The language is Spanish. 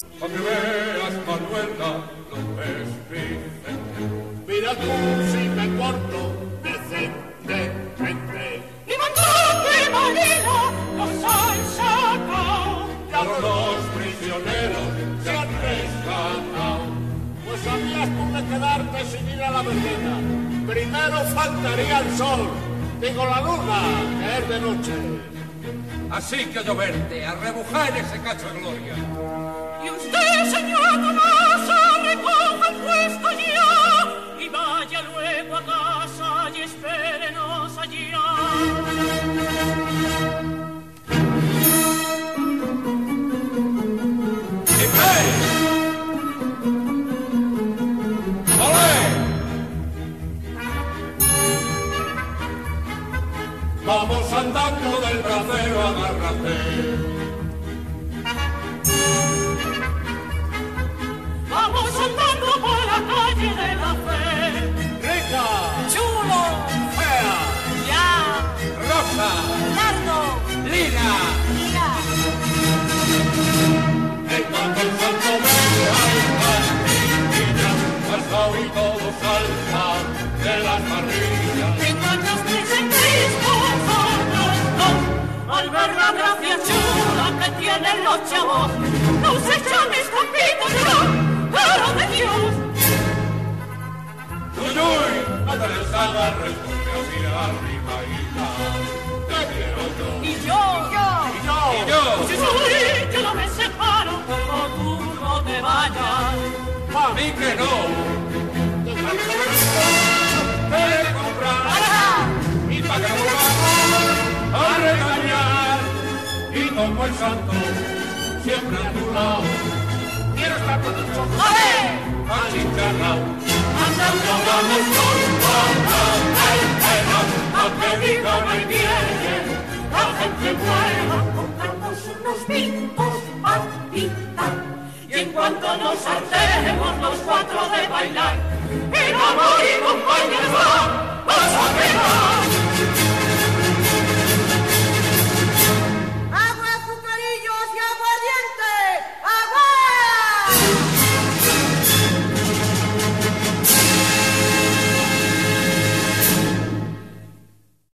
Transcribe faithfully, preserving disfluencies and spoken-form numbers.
Pa' que veas, Manuelita, lo ves Vicente. Mira tú si me corto decentemente. Y mandate, Marina, los han sacado. Ya los prisioneros se han rescatado. Pues sabías tú de quedarte sin ir a la verbena. Primero faltaría el sol, digo la luna, que es de noche. Así que a lloverte, a rebujar en ese cacho de gloria. Y usted, señor Tomasa, recoja el puesto ya y vaya luego a casa y espérenos allá. Vamos andando del bracero, agárrate. Vamos andando por la calle de la fe. Rica, Chulo, fea, ya, Rosa, Nardo, Lina. mira. en cuanto el santo medio hay pandilla, pasado y todo salta de las parrillas. Tengo los tres en Cristo, somos dos. Al ver la gracia chula que tienen los chavos, nos echan mis capitas, pero, pero de Dios. Uy, uy, no te les hagas, responde así arriba y te quiero yo. Y yo, yo, Y yo, Y yo, si soy que no me separo, pero tú no te vayas. a mí que no. Te he de comprar y pa' que no volvamos a regañar. Y como el santo, siempre a tu lado, quiero estar con tus ojos ¡Ale! achicharrados. Andando vamos con aunque digan el bien, la gente buena, compramos unos pintos para pintar. Y en cuanto nos hartemos los cuatro de bailar,